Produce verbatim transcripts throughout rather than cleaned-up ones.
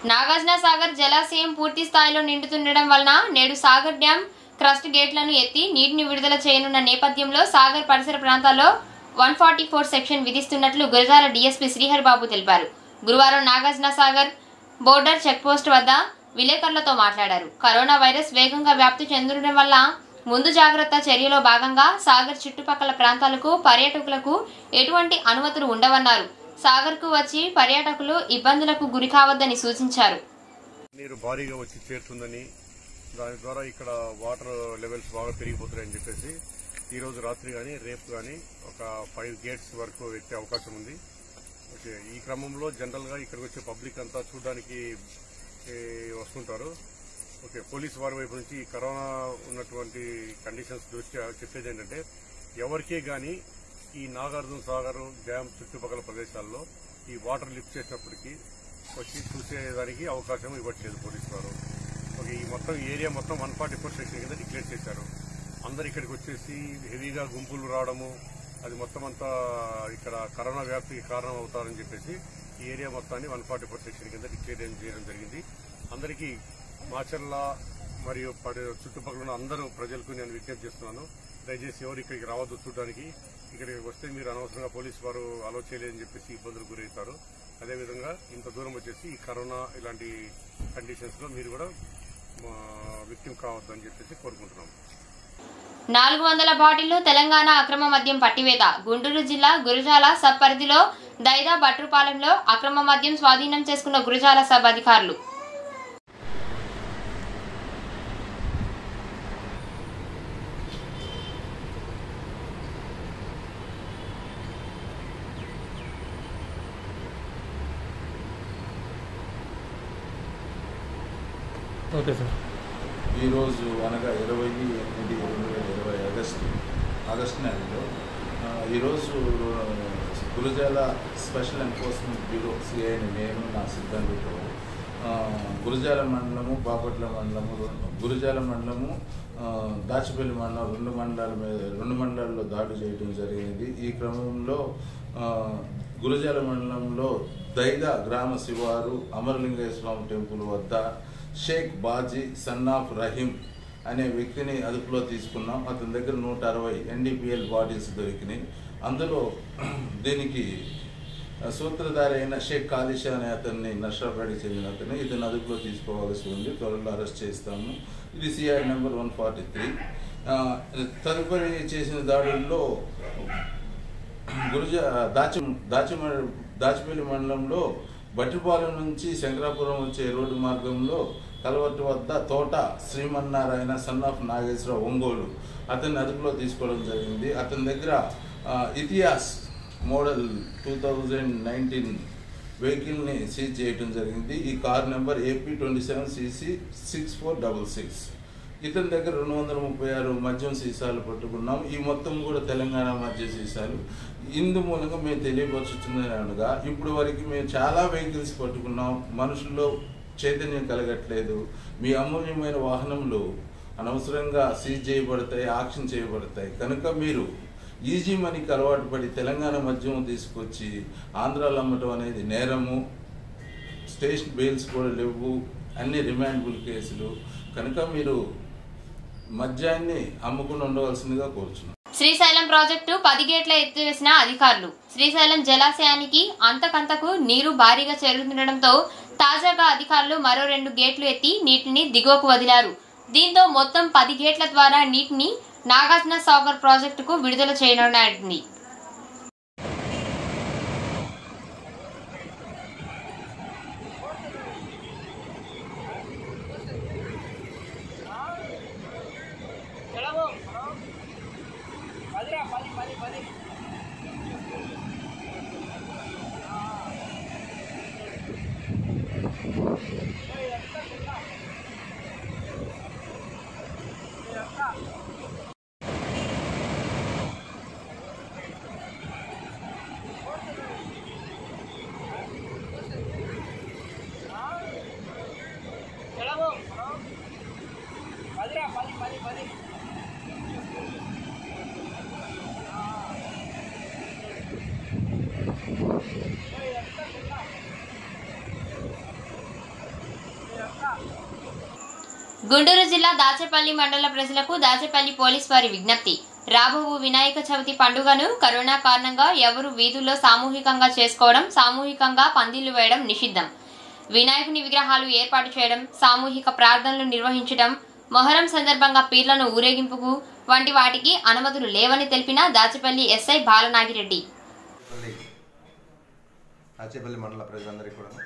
నాగార్జున సాగర్ జలాశయం పూర్తి స్థాయిలో నిండుతుండడం వలన నేడు సాగర్ డ్యాం క్రస్ట్ గేట్లను ఎత్తి నీటిని విడుదల చేయనున్న నేపథ్యంలో సాగర్ పరిసర ప్రాంతాల్లో వన్ ఫార్టీ ఫోర్ సెక్షన్ విధిస్తున్నట్లు గురజాల డీఎస్పీ శ్రీహరిబాబు తెలిపారు. గురువారం నాగార్జున సాగర్ బోర్డర్ చెక్పోస్ట్ వద్ద విలేకరులతో మాట్లాడారు. కరోనా వైరస్ వేగంగా వ్యాప్తి చెందడం వల్ల ముందు జాగ్రత్త చర్యలో భాగంగా సాగర్ చుట్టుపక్కల ప్రాంతాలకు పర్యాటకులకు ఎటువంటి అనుమతులు ఉండవన్నారు. సాగర్ కు వచ్చి పర్యాటకులు ఇబ్బందులకు గురి కావద్దని సూచించారు. నీరు భారీగా వచ్చి చేరుతుందని, దాని ద్వారా ఇక్కడ వాటర్ లెవెల్స్ బాగా పెరిగిపోతున్నాయని చెప్పేసి ఈ రోజు రాత్రి కానీ రేపు కానీ ఒక ఫైవ్ గేట్స్ వరకు ఎత్తే అవకాశం ఉంది. ఓకే, ఈ క్రమంలో జనరల్ గా ఇక్కడికి వచ్చే పబ్లిక్ అంతా చూడడానికి వస్తుంటారు. ఓకే, పోలీసు వారి వైపు నుంచి కరోనా ఉన్నటువంటి కండిషన్స్ దృష్ట్యా చెప్పేది ఏంటంటే ఎవరికే గానీ ఈ నాగార్జున సాగర్ డ్యామ్ చుట్టుపక్కల ప్రదేశాల్లో ఈ వాటర్ లిఫ్ట్ చేసినప్పటికీ వచ్చి చూసేదానికి అవకాశం ఇవ్వట్లేదు పోలీసు వారు. ఓకే, ఈ మొత్తం ఏరియా మొత్తం వన్ ఫార్టీ ఫోర్ సెక్షన్ కింద డిక్లేర్ చేశారు. అందరు ఇక్కడికి వచ్చేసి హెవీగా గుంపులు రావడము, అది మొత్తం అంతా ఇక్కడ కరోనా వ్యాప్తికి కారణం అవుతారని చెప్పేసి ఈ ఏరియా మొత్తాన్ని వన్ ఫార్టీ ఫోర్ సెక్షన్ కింద డిక్లేర్ చేయడం జరిగింది. అందరికీ మాచర్ల మరియు చుట్టుపక్కల ఉన్న అందరూ ప్రజలకు నేను విజ్ఞప్తి చేస్తున్నాను, దయచేసి ఎవరు ఇక్కడికి రావద్దు. చూడడానికి ఇక్కడికి వస్తే మీరు అనవసరంగా పోలీసు వారు అలో చేయలేదని చెప్పేసి ఇబ్బందులు గురవుతారు. అదేవిధంగా ఇంత దూరం వచ్చేసి ఈ కరోనా ఇలాంటి కండిషన్స్ లో మీరు కూడా విక్టిమ్ కావద్దని చెప్పేసి కోరుకుంటున్నాం. నాలుగు వందల బాటిళ్లు తెలంగాణ అక్రమ మద్యం పట్టివేత. గుంటూరు జిల్లా గురజాల సబ్ పరిధిలో దైదా బట్రుపాలెంలో అక్రమ మద్యం స్వాధీనం చేసుకున్న గురజాల సబ్ అధికారులు. Okay sir. ఈరోజు అనగా ఇరవై ఎనిమిది రెండు వేల ఇరవై ఆగస్టు ఆగస్టు నెలలో ఈరోజు గురజాల స్పెషల్ ఎన్ఫోర్స్మెంట్ బ్యూరో సిఐని నేను నా సిబ్బందితో గురజాల మండలము, బాపట్ల మండలము, గురజాల మండలము, దాచిపల్లి మండలం రెండు మండలాల మీద రెండు మండలాల్లో దాడి చేయడం జరిగింది. ఈ క్రమంలో గురజాల మండలంలో దైదా గ్రామ శివారు అమరలింగేశ్వర స్వామి టెంపుల్ వద్ద షేక్ బాజీ సన్ ఆఫ్ రహీం అనే వ్యక్తిని అదుపులో తీసుకున్నాం. అతని దగ్గర నూట అరవై ఎన్డీపీఎల్ బాడీస్ దొరికినాయి. అందులో దీనికి సూత్రధారి అయిన షేక్ కాలిషా అనే అతన్ని నర్సాపేటకి చెందిన అతన్ని ఇతను అదుపులో తీసుకోవాల్సి ఉంది. త్వరలో అరెస్ట్ చేస్తాము. ఇది CI number one forty three. తదుపరి చేసిన దాడుల్లో గురజా దాచి దాచి దాచిపల్లి మండలంలో బట్టిపాలెం నుంచి శంకరాపురం వచ్చే రోడ్డు మార్గంలో కలవట్టు వద్ద తోట శ్రీమన్నారాయణ సన్ ఆఫ్ నాగేశ్వర ఒంగోలు అతన్ని అదుపులో తీసుకోవడం జరిగింది. అతని దగ్గర ఇతిహాస్ మోడల్ టూ థౌజండ్ నైన్టీన్ వెహికల్ని సీజ్ చేయడం జరిగింది. ఈ car number AP twenty seven CC six four double six. ఇతని దగ్గర రెండు వందల ముప్పై ఆరు మద్యం సీసాలు పట్టుకున్నాం. ఈ మొత్తం కూడా తెలంగాణ మద్య సీసాలు. ఇందు మూలంగా మేము తెలియపరుచుతుంది అనగా ఇప్పుడు వరకు మేము చాలా వెహికల్స్ పట్టుకున్నాం. మనుషుల్లో చైతన్యం కలగట్లేదు. మీ అమూల్యమైన వాహనములు అనవసరంగా సీజ్ చేయబడతాయి, ఆక్షన్ చేయబడతాయి. కనుక మీరు ఈజీ మనీకి అలవాటు పడి తెలంగాణ మద్యం తీసుకొచ్చి ఆంధ్రాలో అమ్మటం అనేది నేరము. స్టేషన్ బెయిల్స్ కూడా లేవు, అన్ని రిమాండబుల్ కేసులు. కనుక మీరు మద్యాన్ని అమ్ముకుని ఉండవలసిందిగా కోరుచున్నాం. శ్రీశైలం ప్రాజెక్టు పది గేట్ల ఎత్తివేసిన అధికారులు. శ్రీశైలం జలాశయానికి అంతకంతకు నీరు భారీగా చేరుతుండటంతో తాజాగా అధికారులు మరో రెండు గేట్లు ఎత్తి నీటిని దిగువకు వదిలారు. దీంతో మొత్తం పది గేట్ల ద్వారా నీటిని నాగార్జున సాగర్ ప్రాజెక్టుకు విడుదల చేయనున్నది. గుంటూరు జిల్లా దాచేపల్లి మండల ప్రజలకు దాచేపల్లి పోలీస్ వారి విజ్ఞప్తి. రాబో వినాయక చవితి పండుగను కరోనా కారణంగా ఎవరు వీధుల్లో సామూహికంగా చేసుకోవడం, సామూహికంగా పందిళ్లు వేయడం నిషిద్ధం. వినాయకుని విగ్రహాలు ఏర్పాటు చేయడం, సామూహిక ప్రార్థనలు నిర్వహించడం, మొహరం సందర్భంగా పీర్లను ఊరేగింపుకు వంటి వాటికి అనుమతులు లేవని తెలిపిన దాచేపల్లి ఎస్ఐ బాలనాగిరెడ్డి. దాచేపల్లి మండల ప్రజలందరికీ కూడా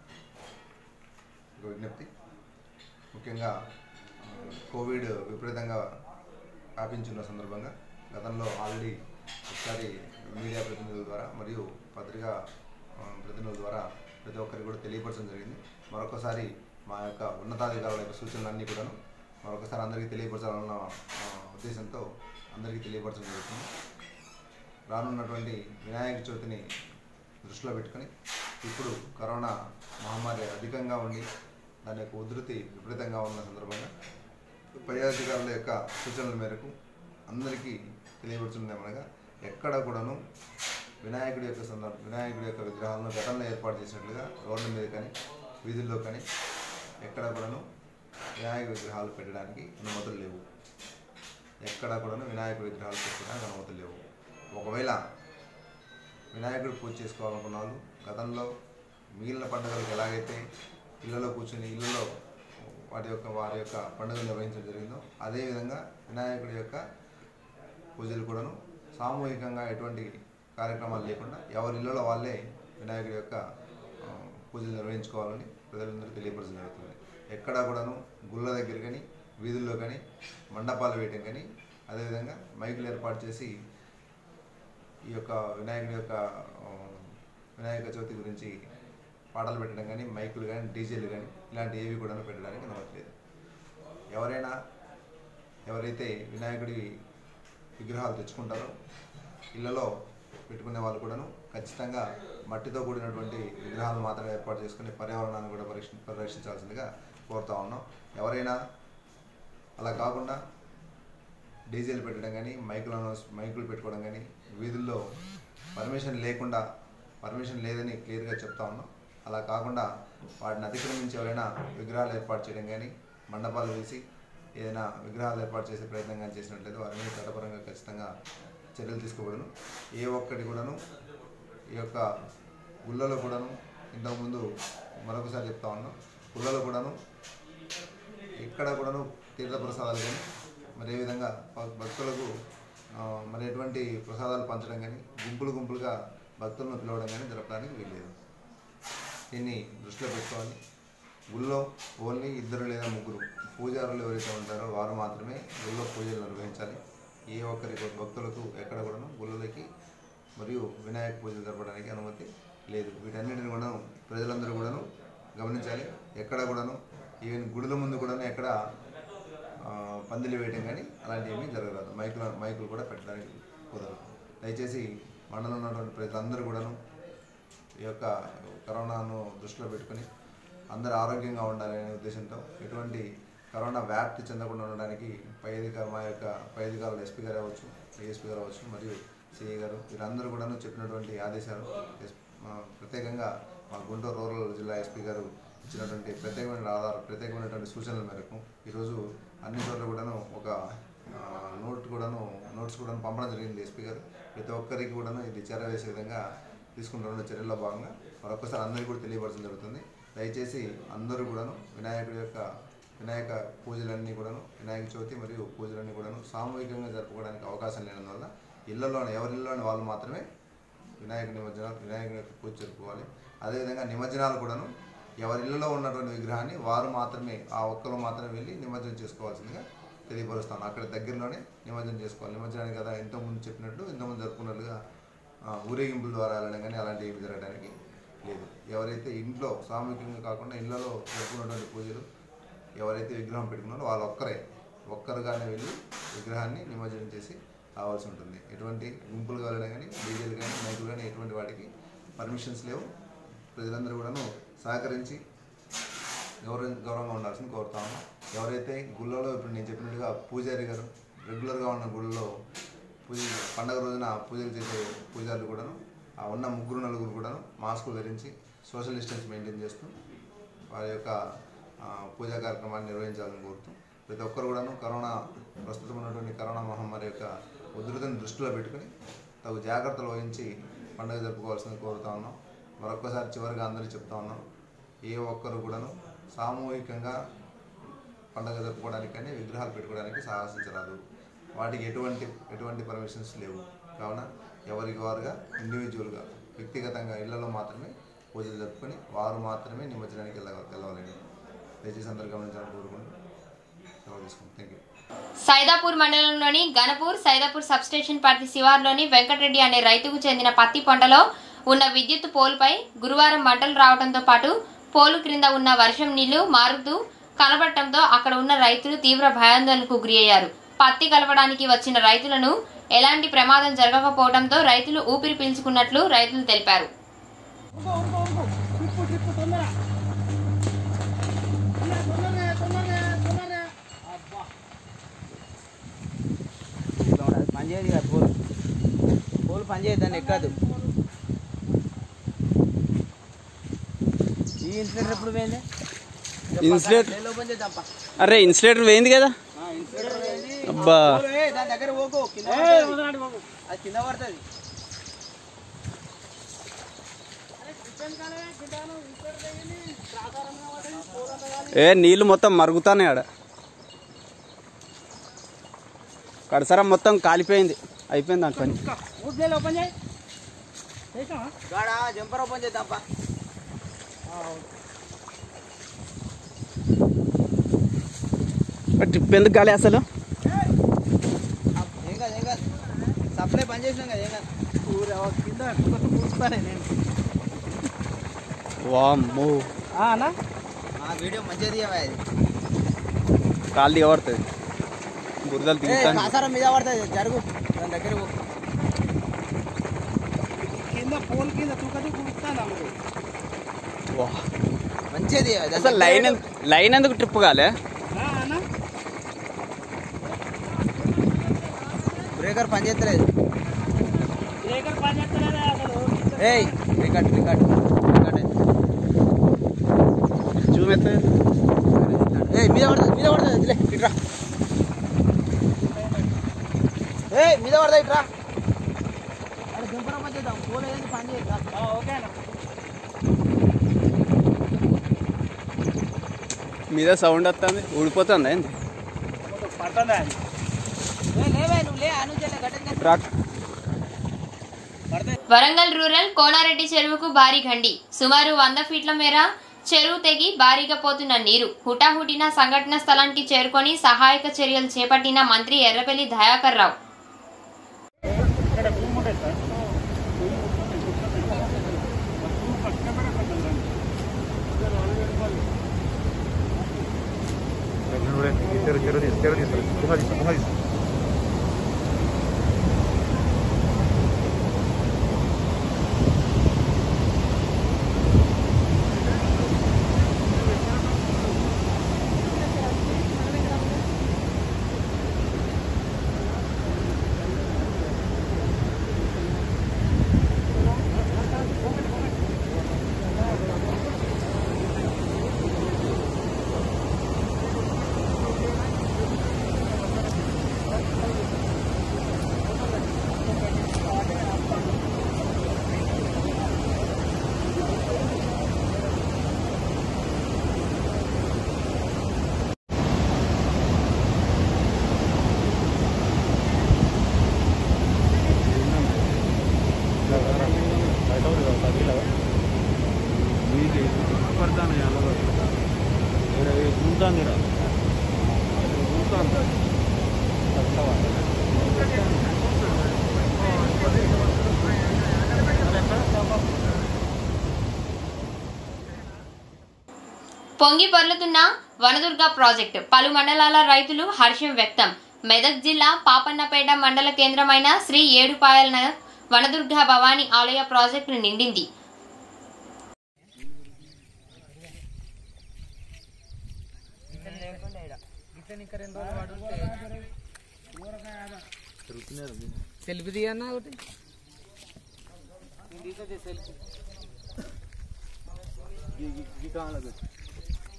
విజ్ఞప్తి. ముఖ్యంగా కోవిడ్ విపరీతంగా వ్యాపించున్న సందర్భంగా గతంలో ఆల్రెడీ ఒకసారి మీడియా ప్రతినిధుల ద్వారా మరియు పత్రికా ప్రతినిధుల ద్వారా ప్రతి ఒక్కరికి కూడా తెలియపరచడం జరిగింది. మరొకసారి మా యొక్క ఉన్నతాధికారుల యొక్క సూచనలన్నీ కూడాను మరొకసారి అందరికీ తెలియపరచాలన్న ఉద్దేశంతో అందరికీ తెలియపరచడం జరుగుతుంది. రానున్నటువంటి వినాయక చవితిని దృష్టిలో పెట్టుకొని ఇప్పుడు కరోనా మహమ్మారి అధికంగా ఉండి దాని యొక్క ఉధృతి విపరీతంగా ఉన్న సందర్భంగా పై అధికారుల యొక్క సూచనల మేరకు అందరికీ తెలియపడుతుందేమనగా ఎక్కడ కూడాను వినాయకుడి యొక్క సందర్భ వినాయకుడి యొక్క విగ్రహాలను గతంలో ఏర్పాటు చేసినట్లుగా రోడ్ల మీద కానీ వీధుల్లో కానీ ఎక్కడ కూడాను వినాయక విగ్రహాలు పెట్టడానికి అనుమతులు లేవు. ఎక్కడ కూడాను వినాయకుడి విగ్రహాలు పెట్టడానికి అనుమతులు లేవు. ఒకవేళ వినాయకుడు పూజ చేసుకోవాలనుకున్న వాళ్ళు గతంలో మిగిలిన పండుగలకు ఎలాగైతే ఇళ్లలో కూర్చొని ఇళ్లలో వాటి యొక్క వారి యొక్క పండుగలు నిర్వహించడం జరిగిందో అదేవిధంగా వినాయకుడి యొక్క పూజలు కూడాను సామూహికంగా ఎటువంటి కార్యక్రమాలు లేకుండా ఎవరి ఇళ్లలో వాళ్ళే వినాయకుడి యొక్క పూజలు నిర్వహించుకోవాలని ప్రజలందరూ తెలియపరచడం జరుగుతుంది. ఎక్కడా కూడాను గుళ్ళ దగ్గర కానీ వీధుల్లో కానీ మండపాలు వేయటం కానీ అదేవిధంగా మైకులు ఏర్పాటు చేసి ఈ యొక్క వినాయకుడి యొక్క వినాయక చవితి గురించి పాటలు పెట్టడం కానీ మైకులు కానీ డీజేలు కానీ ఇలాంటి ఏవి కూడా పెట్టడానికి అనుమతిలేదు. ఎవరైనా ఎవరైతే వినాయకుడి విగ్రహాలు తెచ్చుకుంటారో ఇళ్లలో పెట్టుకునే వాళ్ళు కూడాను ఖచ్చితంగా మట్టితో కూడినటువంటి విగ్రహాలు మాత్రమే ఏర్పాటు చేసుకుని పర్యావరణాన్ని కూడా పరీక్ష పరిరక్షించాల్సిందిగా కోరుతా ఉన్నాం. ఎవరైనా అలా కాకుండా డీజేలు పెట్టడం కానీ మైకులను మైకులు పెట్టుకోవడం కానీ వీధుల్లో పర్మిషన్ లేకుండా పర్మిషన్ లేదని క్లియర్గా చెప్తా ఉన్నాం. అలా కాకుండా వాటిని అతిక్రమించి ఎవరైనా విగ్రహాలు ఏర్పాటు చేయడం కానీ మండపాలు వేసి ఏదైనా విగ్రహాలు ఏర్పాటు చేసే ప్రయత్నం కానీ చేసినట్లయితే వారి మీద చట్టపరంగా ఖచ్చితంగా చర్యలు తీసుకోబడును. ఏ ఒక్కటి కూడాను ఈ యొక్క గుళ్ళలో కూడాను ఇంతకుముందు మరొకసారి చెప్తా ఉన్నాం, గుళ్ళలో కూడాను ఎక్కడ కూడాను తీర్థ ప్రసాదాలు కానీ మరి ఏ విధంగా భక్తులకు మరి ఎటువంటి ప్రసాదాలు పంచడం కానీ గుంపులు గుంపులుగా భక్తులను పిలవడం కానీ జరపడానికి వీల్లేదు. దీన్ని దృష్టిలో పెట్టుకోవాలి. గుళ్ళో ఓన్లీ ఇద్దరు లేదా ముగ్గురు పూజారులు ఎవరైతే ఉంటారో వారు మాత్రమే గుళ్ళో పూజలు నిర్వహించాలి. ఏ ఒక్కరి భక్తులకు ఎక్కడ కూడాను గుళ్ళలోకి మరియు వినాయక పూజలు జరపడానికి అనుమతి లేదు. వీటన్నిటిని కూడా ప్రజలందరూ కూడాను గమనించాలి. ఎక్కడ కూడాను ఈవెన్ గుడుల ముందు కూడాను ఎక్కడ పందిలి వేయటం కానీ అలాంటివి ఏమీ జరగరాదు. మైకులు మైకులు కూడా పెట్టడానికి కుదరదు. దయచేసి మండలంలో ఉన్నటువంటి ప్రజలందరూ కూడాను ఈ యొక్క కరోనాను దృష్టిలో పెట్టుకుని అందరూ ఆరోగ్యంగా ఉండాలనే ఉద్దేశంతో ఎటువంటి కరోనా వ్యాప్తి చెందకుండా ఉండడానికి పై అధికారులు మా యొక్క పై అధికారులు ఎస్పీ గారు అవ్వచ్చు, ఏఎస్పీ గారు అవ్వచ్చు మరియు సిఐ గారు వీరందరూ కూడాను చెప్పినటువంటి ఆదేశాలు ప్రత్యేకంగా మా గుంటూరు రూరల్ జిల్లా ఎస్పీ గారు ఇచ్చినటువంటి ప్రత్యేకమైన ఆధార ప్రత్యేకమైనటువంటి సూచనల మేరకు ఈరోజు అన్ని చోట్ల కూడాను ఒక నోట్ కూడాను నోట్స్ కూడాను పంపడం జరిగింది ఎస్పీ గారు. ప్రతి ఒక్కరికి కూడాను ఇది చర్య వేసే విధంగా తీసుకుంటున్న చర్యల్లో భాగంగా మరొకసారి అందరికీ కూడా తెలియపరచడం జరుగుతుంది. దయచేసి అందరూ కూడాను వినాయకుడి యొక్క వినాయక పూజలన్నీ కూడాను వినాయక చవితి మరియు పూజలన్నీ కూడాను సామూహికంగా జరుపుకోవడానికి అవకాశం లేనందువల్ల ఇళ్లలోని ఎవరిల్లోని వాళ్ళు మాత్రమే వినాయక నిమజ్జనాలు వినాయకుడి యొక్క పూజ జరుపుకోవాలి. అదేవిధంగా నిమజ్జనాలు కూడాను ఎవరిళ్లలో ఉన్నటువంటి విగ్రహాన్ని వారు మాత్రమే ఆ ఒక్కరు మాత్రమే వెళ్ళి నిమజ్జనం చేసుకోవాల్సిందిగా తెలియపరుస్తాను. అక్కడ దగ్గరలోనే నిమజ్జనం చేసుకోవాలి. నిమజ్జనానికి కదా ఇంతకుముందు చెప్పినట్టు ఇంతకుముందు జరుపుకున్నట్లుగా ఊరేగింపుల ద్వారా వెళ్ళడం కానీ అలాంటివి ఏమి జరగడానికి లేదు. ఎవరైతే ఇంట్లో సామూహికంగా కాకుండా ఇళ్లలో జరుపుకున్నటువంటి పూజలు ఎవరైతే విగ్రహం పెట్టుకున్నారో వాళ్ళు ఒక్కరే ఒక్కరుగానే వెళ్ళి విగ్రహాన్ని నిమజ్జనం చేసి రావాల్సి ఉంటుంది. ఎటువంటి గుంపులుగా వెళ్ళడం కానీ డీజేలు కానీ మైకులు కానీ ఎటువంటి వాటికి పర్మిషన్స్ లేవు. ప్రజలందరూ కూడాను సహకరించి గౌరవ గౌరవంగా ఉండాల్సింది కోరుతాము. ఎవరైతే గుళ్ళలో ఇప్పుడు నేను చెప్పినట్టుగా పూజారి గారు రెగ్యులర్గా ఉన్న గుళ్ళలో పూజ పండగ రోజున పూజలు చేసే పూజారులు కూడాను ఆ ఉన్న ముగ్గురు నలుగురు కూడాను మాస్కులు ధరించి సోషల్ డిస్టెన్స్ మెయింటైన్ చేస్తూ వారి యొక్క పూజా కార్యక్రమాన్ని నిర్వహించాలని కోరుతూ ప్రతి ఒక్కరు కూడాను కరోనా ప్రస్తుతం ఉన్నటువంటి కరోనా మహమ్మారి యొక్క ఉధృతిని దృష్టిలో పెట్టుకుని తగు జాగ్రత్తలు వహించి పండుగ జరుపుకోవాల్సింది కోరుతా ఉన్నాం. మరొక్కసారి చివరిగా అందరూ చెప్తా ఉన్నాం, ఏ ఒక్కరు కూడాను సామూహికంగా పండుగ జరుపుకోవడానికి కానీ విగ్రహాలు పెట్టుకోవడానికి సాహసించరాదు. వాటికి ఎటువంటి ఎటువంటి పర్మిషన్స్ లేవు. కావున ఎవరికి వారుగా ఇండివిజువల్గా వ్యక్తిగతంగా ఇళ్లలో మాత్రమే పూజలు జరుపుకొని వారు మాత్రమే నిమజ్జనానికి వెళ్ళ వెళ్ళవాలని దయచేసి అందరూ గమనించాలని కోరుకుంటూ సెలవు తీసుకుంటాం. Thank you. సైదాపూర్ మండలంలోని గణపూర్ సైదాపూర్ సబ్స్టేషన్ పరిధి శివార్లోని వెంకటరెడ్డి అనే రైతుకు చెందిన పత్తి పంటలో ఉన్న విద్యుత్ పోల్పై గురువారం మంటలు రావడంతో పాటు పోలు క్రింద ఉన్న వర్షం నీళ్లు మారుతూ కనబడటంతో అక్కడ ఉన్న రైతులు తీవ్ర భయాందోళనకు గురయ్యారు. పత్తి కలపడానికి వచ్చిన రైతులను ఎలాంటి ప్రమాదం జరగకపోవడంతో రైతులు ఊపిరి పీల్చుకున్నట్లు రైతులు తెలిపారు. పనిచేయదు పోలు పోలు పనిచేయద్దని ఎక్కదు. ఈ ఇన్సులేటర్ ఎప్పుడు పోయింది? ఇన్సులేటర్ అరే ఇన్సులేటర్ పోయింది కదా. అబ్బా దాని దగ్గర పోకు, అది కింద పడుతుంది. ఏ నీళ్ళు మొత్తం మరుగుతానే ఆడ కడసరం మొత్తం కాలిపోయింది, అయిపోయింది దాని పని. జంపర్ ఓపెన్ చేద్దాం. ట్రిప్ ఎందుకు కాలే అసలు? ఏం కాదు ఏం కాదు, సప్లై పని చేసినాం కదా. ఏం కాదు కింద కూర్చుతానే నేను. వామ్మో అన్నా వీడియో మంచిగా తీయవా? అది కాలు దిగబడుతుంది, బురదలు దిగుతాను. కాసారం మీద పడుతుంది, జరుగు దాని దగ్గర కింద పోల్ కింద తూకది కూర్చుతాను. మంచిది అసలు లైన్ లైన్ ఎందుకు ట్రిప్ కాలే? బ్రేకర్ పని చేస్తలేదు. బ్రేకర్ పని చేస్తలేదు అసలు. ఏయ్ రికార్డ్ రికార్డ్ చూపెత్త. ఏయ్ మీద పడుతుంది మీద పడుతుంది ఇట్రా. ఏయ్ మీద పడదా ఇట్రా. అక్కడ దింపడం పని చేద్దాం. ఫోన్ ఏదైనా పని చేద్దాం. ఓకేనా? మీద సౌండ్ వస్తుంది, ఊడిపోతుంది. ఏంది పడుతుందా? లేవే నువ్వు లే అనుజలే. వరంగల్ రూరల్ కోనారెడ్డి చెరువుకు భారీ గండి. సుమారు వంద ఫీట్ల మేర చెరువు తెగి భారీగా పోతున్న నీరు. హుటాహుటిన సంఘటన స్థలానికి చేరుకొని సహాయక చర్యలు చేపట్టిన మంత్రి ఎర్రబెల్లి దయాకర్ రావు. పొంగి పొర్లుతున్న వనదుర్గ ప్రాజెక్టు. పలు మండలాల రైతులు హర్షం వ్యక్తం. మెదక్ జిల్లా పాపన్నపేట మండల కేంద్రమైన శ్రీ ఏడుపాయల వనదుర్గ భవానీ ఆలయ ప్రాజెక్టు నిండింది. సెల్ఫీ తీయన్నా ఒకటి.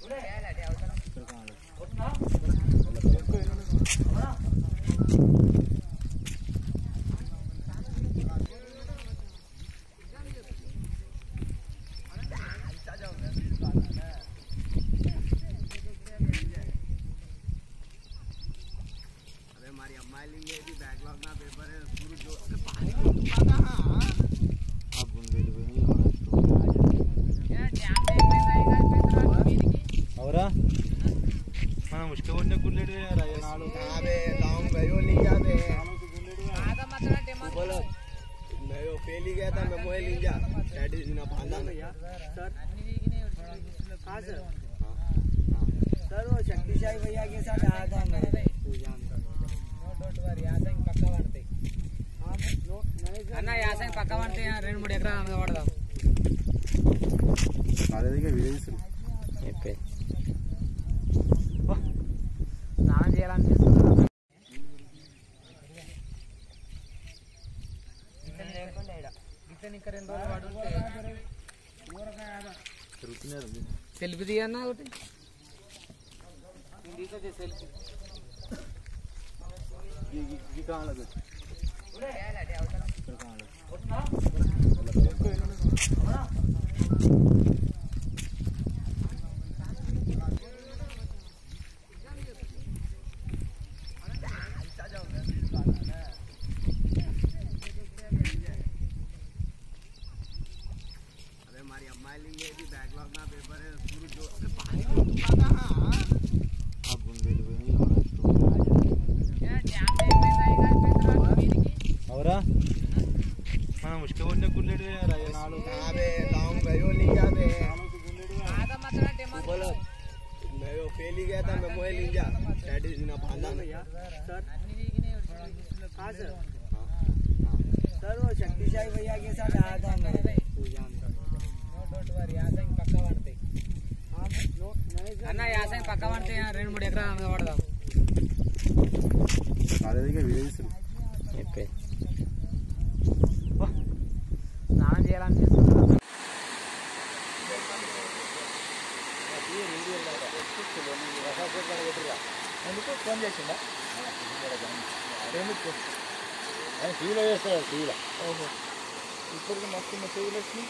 మనం उसके ओढ़ने को लेट गया राजा नालो अबे लॉन्ग गयो नहीं जाबे आधा मतलब टेमा बोलो मैं वो पहली गया था मैं मोबाइल लिंजा एड इज ना बांधा में यार सर हां सर सर वो शक्तिशाली भैया के साथ आया था मैं तू जानता नो डोंट वरी याद है पक्का वाडते हां नो అన్న యాసంగ్ పక్క వాడతే రెండు మూడు ఎకరాల మీద వాడదాం కాలేజీకి వీడియోస్ చెప్పే స్నానం చేయాలనిపిస్తుంది ఇతను లేకుండా ఇక్కడ ఇతను ఇక్కడ రెండు రోజులు పడుంటే సెల్ఫీ తీయన్నా ఒకటి తీసే సెల్ఫీ మనం उसके ओढ़ने को लेट गया राजा नालो अबे लॉन्ग गयो नहीं जाबे आधा मतलब टेमा बोलो मैं वो पहली गया था मैं मोबाइल लिंजा एड इज ना बांधा में यार सर हां सर सर वो शक्तिशाली भैया के साथ आया था मैं तू जानता नो डोंट वरी याद है पक्का वाडते हां नो అన్న యాసంగ్ పక్క వాడతే రెండు మూడు ఎకరాల మీద వాడదాం కాలేజీకి వీడియోస్ చెప్పే స్నానం చేయాలనిపిస్తుంది ఎందుకు ఫోన్ చేసిందా ఎందుకు టీవీలో చేస్తాడు టీవీలో ఓహో ఇప్పుడు మస్తు మెసేజ్లు వచ్చినాయి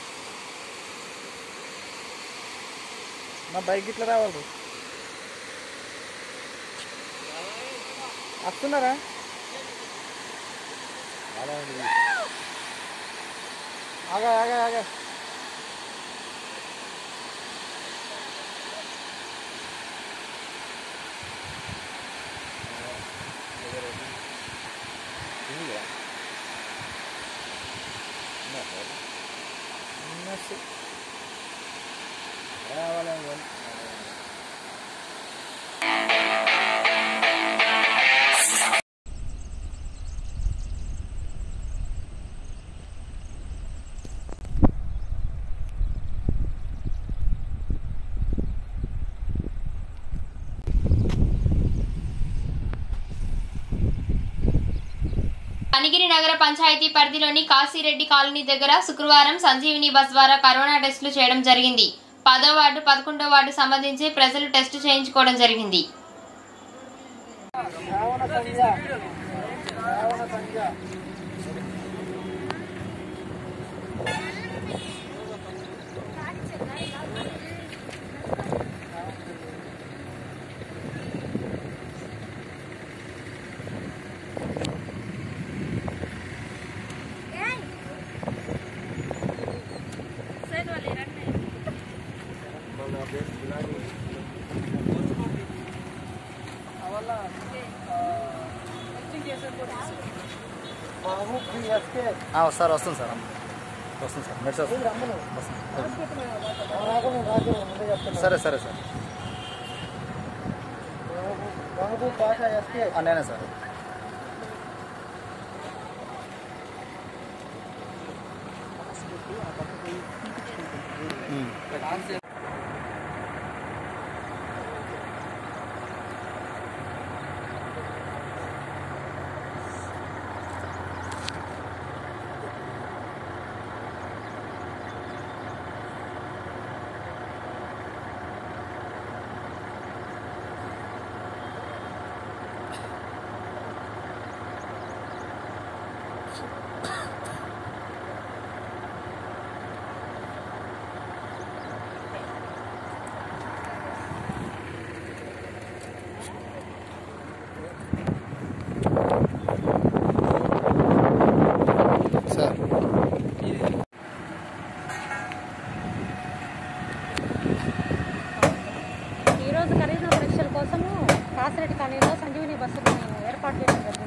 నా బైక్ ఇట్లా రావాలి వస్తున్నారా ఆగా ఆగా ఆగా కనిగిరి నగర పంచాయతీ పరిధిలోని కాశీరెడ్డి కాలనీ దగ్గర శుక్రవారం సంజీవిని బస్ ద్వారా కరోనా టెస్టులు చేయడం జరిగింది. పదో వార్డు పదకొండో వార్డు సంబంధించి ప్రజలు టెస్టు చేయించుకోవడం జరిగింది. సార్ వస్తుంది సార్ వస్తుంది సార్ మెడిసిన్ సరే సరే సార్ నేనే సార్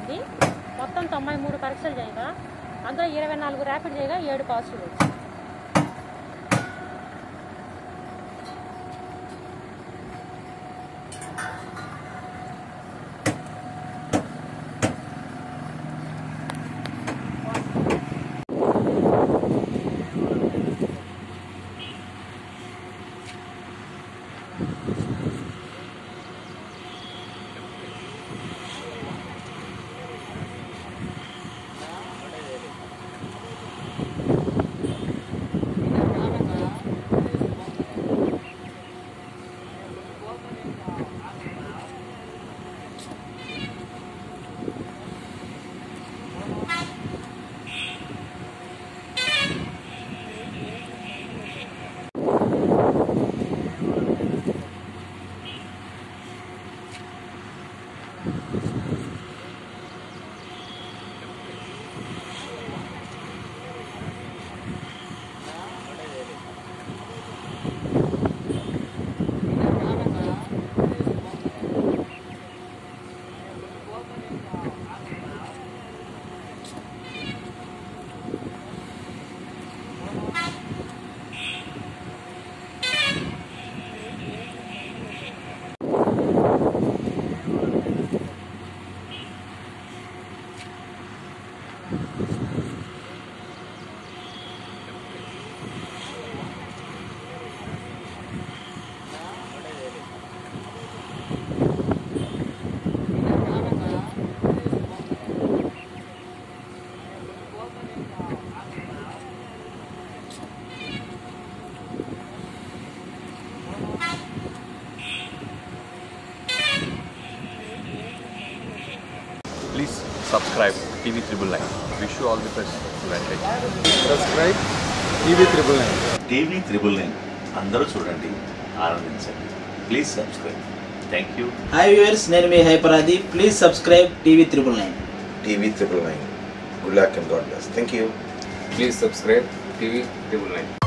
ఉంది. మొత్తం తొంభై మూడు పరీక్షలు చేయగా అందులో ఇరవై నాలుగు ర్యాపిడ్ చేయగా ఏడు పాజిటివ్ వచ్చింది. Please subscribe T V Triple Nine. Wish you all the best. Subscribe T V Triple Nine. T V Triple Nine. అందరూ చూడండి, ఆనందించండి. Please subscribe. Thank you. Hi viewers, నేను మీ హైపరాది. Please subscribe TV triple nine. TV triple nine. Good luck and God bless. Thank you. Please subscribe T V Triple Nine.